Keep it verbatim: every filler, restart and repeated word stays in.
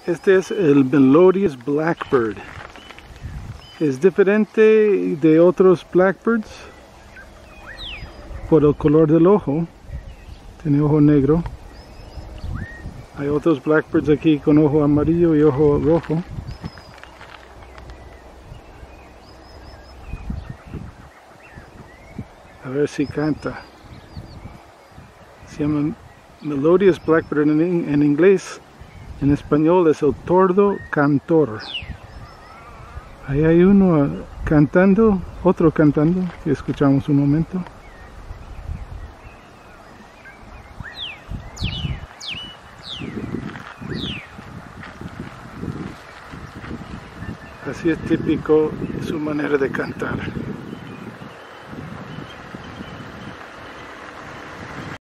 Este es el Melodious Blackbird. Es diferente de otros blackbirds por el color del ojo. Tiene ojo negro. Hay otros blackbirds aquí con ojo amarillo y ojo rojo. A ver si canta. Se llama Melodious Blackbird en, en inglés. En español es el tordo cantor. Ahí hay uno cantando, otro cantando, que escuchamos un momento. Así es típico su manera de cantar.